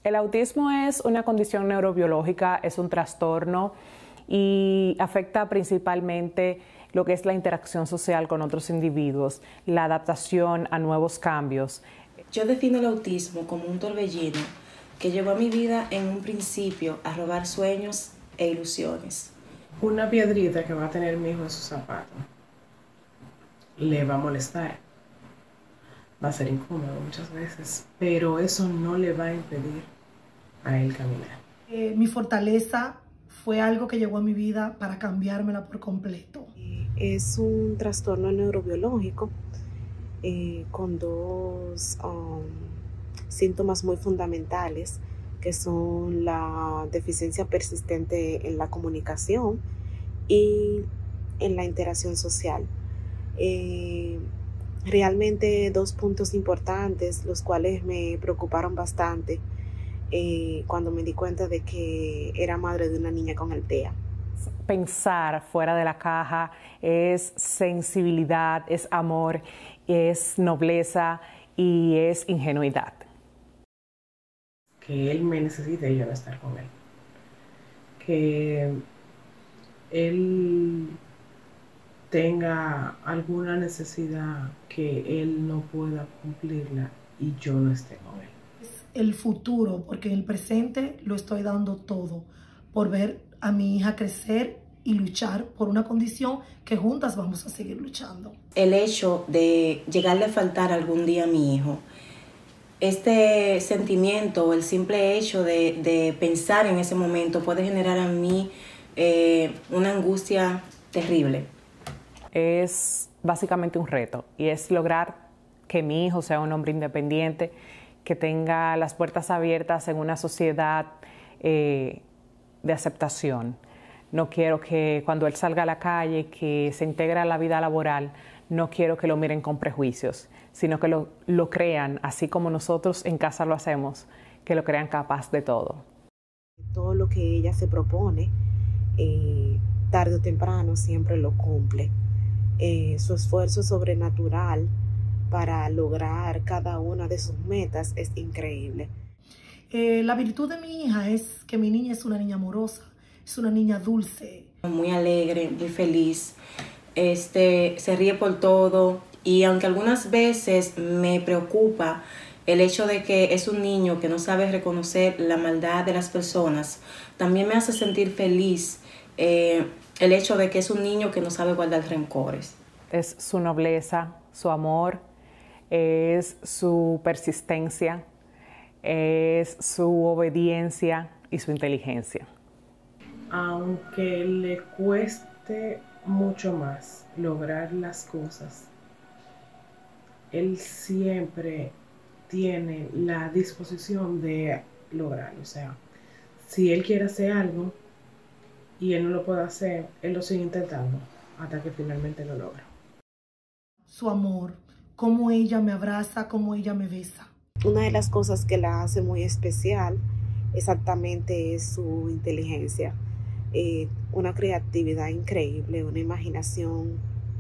El autismo es una condición neurobiológica, es un trastorno y afecta principalmente lo que es la interacción social con otros individuos, la adaptación a nuevos cambios. Yo defino el autismo como un torbellino que llevó a mi vida en un principio a robar sueños e ilusiones. Una piedrita que va a tener mi hijo en su zapato le va a molestar, va a ser incómodo muchas veces, pero eso no le va a impedir a él caminar. Mi fortaleza fue algo que llegó a mi vida para cambiármela por completo. Es un trastorno neurobiológico con dos síntomas muy fundamentales, que son la deficiencia persistente en la comunicación y en la interacción social. Realmente dos puntos importantes, los cuales me preocuparon bastante cuando me di cuenta de que era madre de una niña con el TEA. Pensar fuera de la caja es sensibilidad, es amor, es nobleza y es ingenuidad. Que él me necesite y yo no estar con él. Que él tenga alguna necesidad que él no pueda cumplirla y yo no esté con él. El futuro, porque en el presente lo estoy dando todo por ver a mi hija crecer y luchar por una condición que juntas vamos a seguir luchando. El hecho de llegarle a faltar algún día a mi hijo, este sentimiento, el simple hecho de pensar en ese momento puede generar a mí una angustia terrible. Es básicamente un reto y es lograr que mi hijo sea un hombre independiente, que tenga las puertas abiertas en una sociedad de aceptación. No quiero que cuando él salga a la calle, que se integre a la vida laboral, no quiero que lo miren con prejuicios, sino que lo crean, así como nosotros en casa lo hacemos, que lo crean capaz de todo. Todo lo que ella se propone, tarde o temprano siempre lo cumple. Su esfuerzo sobrenatural para lograr cada una de sus metas es increíble. La virtud de mi hija es que mi niña es una niña amorosa, es una niña dulce. Muy alegre, muy feliz, se ríe por todo y aunque algunas veces me preocupa el hecho de que es un niño que no sabe reconocer la maldad de las personas, también me hace sentir feliz el hecho de que es un niño que no sabe guardar rencores. Es su nobleza, su amor, es su persistencia, es su obediencia y su inteligencia. Aunque le cueste mucho más lograr las cosas, él siempre tiene la disposición de lograrlo. O sea, si él quiere hacer algo y él no lo puede hacer, él lo sigue intentando hasta que finalmente lo logra. Su amor, cómo ella me abraza, cómo ella me besa. Una de las cosas que la hace muy especial exactamente es su inteligencia. Una creatividad increíble, una imaginación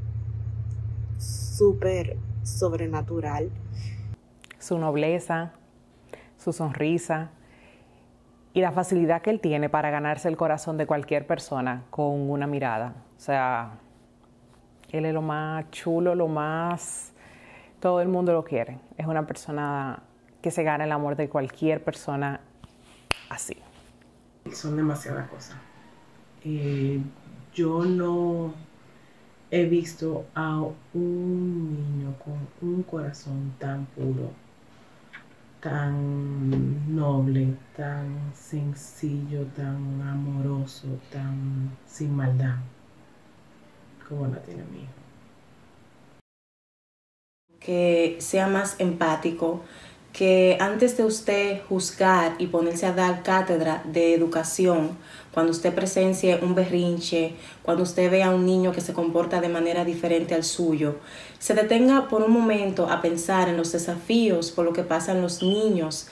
súper sobrenatural. Su nobleza, su sonrisa y la facilidad que él tiene para ganarse el corazón de cualquier persona con una mirada. O sea, él es lo más chulo, lo más... Todo el mundo lo quiere. Es una persona que se gana el amor de cualquier persona así. Son demasiadas cosas. Yo no he visto a un niño con un corazón tan puro, tan noble, tan sencillo, tan amoroso, tan sin maldad, como la tiene mi hijo. Que sea más empático, que antes de usted juzgar y ponerse a dar cátedra de educación, cuando usted presencie un berrinche, cuando usted vea a un niño que se comporta de manera diferente al suyo, se detenga por un momento a pensar en los desafíos por lo que pasan los niños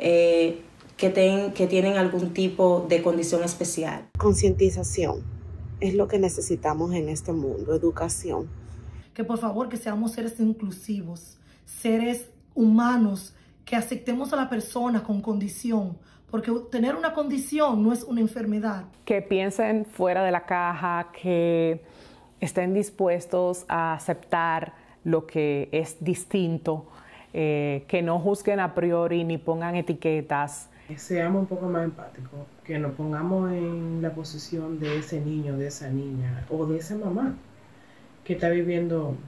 que tienen algún tipo de condición especial. Concientización es lo que necesitamos en este mundo, educación. Que por favor que seamos seres inclusivos, seres humanos que aceptemos a la persona con condición, porque tener una condición no es una enfermedad. Que piensen fuera de la caja, que estén dispuestos a aceptar lo que es distinto, que no juzguen a priori ni pongan etiquetas. Seamos un poco más empáticos, que nos pongamos en la posición de ese niño, de esa niña o de esa mamá que está viviendo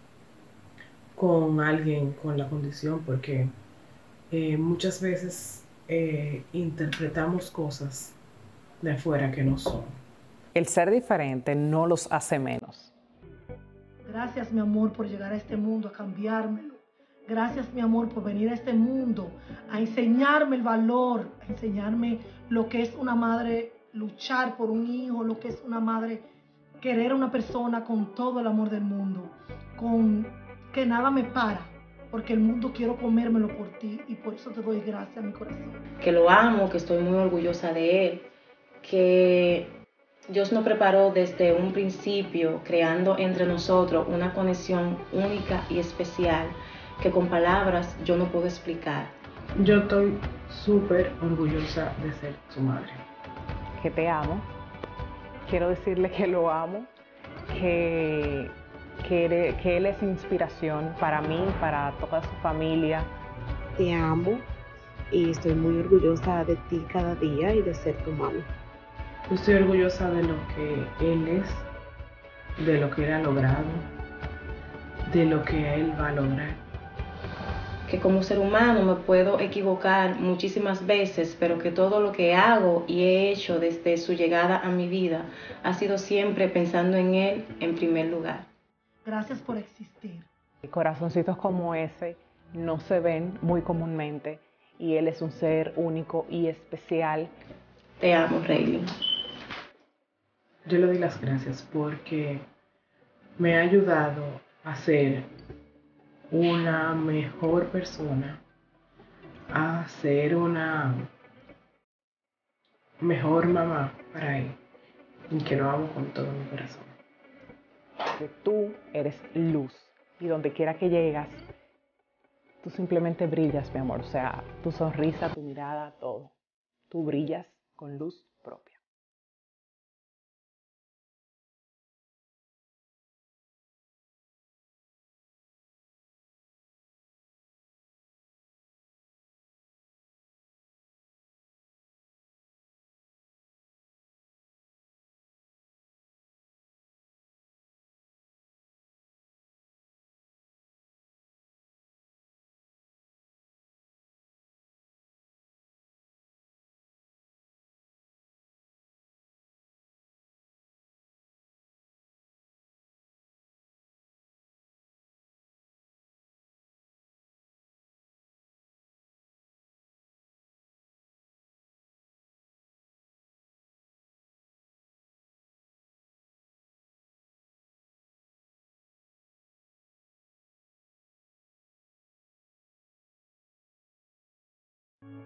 con alguien con la condición, porque muchas veces interpretamos cosas de afuera que no son. El ser diferente no los hace menos. Gracias, mi amor, por llegar a este mundo, a cambiármelo. Gracias, mi amor, por venir a este mundo, a enseñarme el valor, a enseñarme lo que es una madre luchar por un hijo, lo que es una madre querer a una persona con todo el amor del mundo, con que nada me para, porque el mundo quiero comérmelo por ti y por eso te doy gracias, mi corazón. Que lo amo, que estoy muy orgullosa de él, que Dios nos preparó desde un principio, creando entre nosotros una conexión única y especial que con palabras yo no puedo explicar. Yo estoy súper orgullosa de ser su madre. Que te amo. Quiero decirle que lo amo, que él es inspiración para mí, para toda su familia. Te amo y estoy muy orgullosa de ti cada día y de ser tu mami. Estoy orgullosa de lo que él es, de lo que él ha logrado, de lo que él va a lograr. Que como ser humano me puedo equivocar muchísimas veces, pero que todo lo que hago y he hecho desde su llegada a mi vida ha sido siempre pensando en él en primer lugar. Gracias por existir. Corazoncitos como ese no se ven muy comúnmente y él es un ser único y especial. Te amo, Rayleigh. Yo le doy las gracias porque me ha ayudado a ser una mejor persona, a ser una mejor mamá para él, y que lo amo con todo mi corazón. Que tú eres luz y donde quiera que llegas, tú simplemente brillas, mi amor. O sea, tu sonrisa, tu mirada, todo. Tú brillas con luz propia.